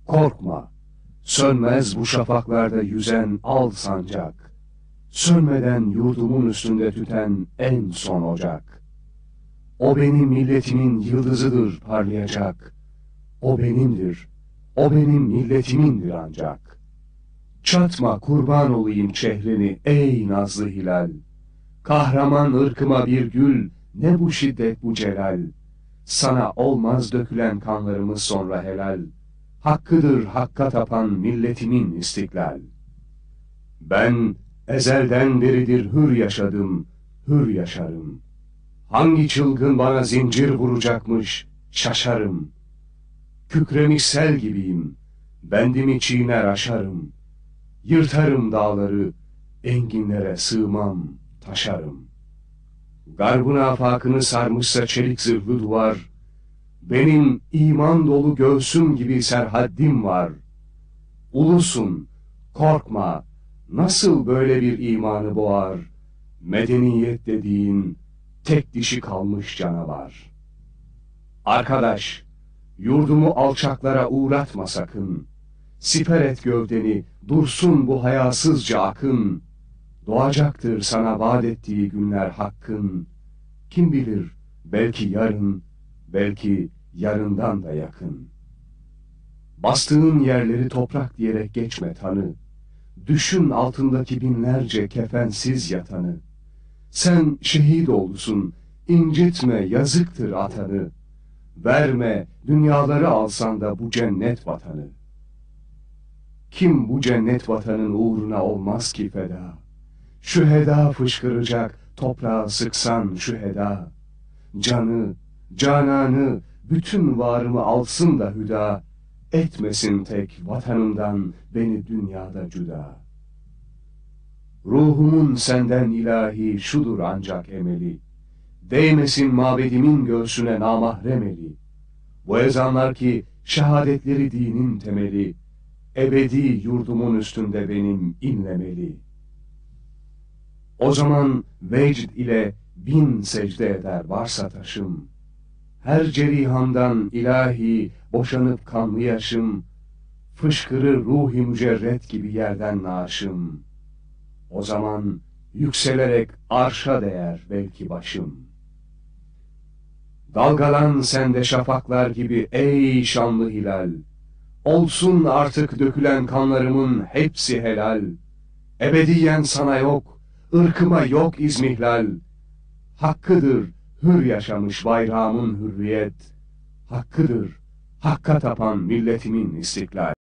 Korkma, sönmez bu şafaklarda yüzen al sancak, sönmeden yurdumun üstünde tüten en son ocak. O benim milletimin yıldızıdır parlayacak, o benimdir, o benim milletimindir ancak. Çatma kurban olayım çehrini ey nazlı hilal, kahraman ırkıma bir gül, ne bu şiddet bu celal, sana olmaz dökülen kanlarımız sonra helal, hakkıdır hakka tapan milletimin istiklal. Ben ezelden beridir hür yaşadım, hür yaşarım. Hangi çılgın bana zincir vuracakmış, şaşarım. Kükremiş sel gibiyim, bendimi çiğner aşarım. Yırtarım dağları, enginlere sığmam, taşarım. Garbın afakını sarmışsa çelik zırhlı duvar, benim iman dolu göğsüm gibi serhaddim var. Ulusun, korkma, nasıl böyle bir imanı boğar, medeniyet dediğin tek dişi kalmış canavar. Arkadaş, yurdumu alçaklara uğratma sakın, siper et gövdeni, dursun bu hayasızca akın, doğacaktır sana vaat ettiği günler hakkın, kim bilir belki yarın, belki yarından da yakın. Bastığın yerleri toprak diyerek geçme tanı, düşün altındaki binlerce kefensiz yatanı. Sen şehit olsun, incitme yazıktır atanı, verme dünyaları alsan da bu cennet vatanı. Kim bu cennet vatanın uğruna olmaz ki feda, şüheda fışkıracak toprağa sıksan şüheda, canı, cananı, bütün varımı alsın da hüda, etmesin tek vatanımdan beni dünyada cüda. Ruhumun senden ilahi şudur ancak emeli, değmesin mabedimin göğsüne namahrem eli. Bu ezanlar ki şehadetleri dinin temeli, ebedi yurdumun üstünde benim inlemeli. O zaman vecd ile 1000 secde eder varsa taşım, her cerihamdan ilahi boşanıp kanlı yaşım, fışkırır ruh-i mücerret gibi yerden naaşım. O zaman yükselerek arşa değer belki başım. Dalgalan sende şafaklar gibi ey şanlı hilal, olsun artık dökülen kanlarımın hepsi helal. Ebediyen sana yok, ırkıma yok izmihlal. Hakkıdır hür yaşamış bayrağımın hürriyet, hakkıdır hakka tapan milletimin istiklal.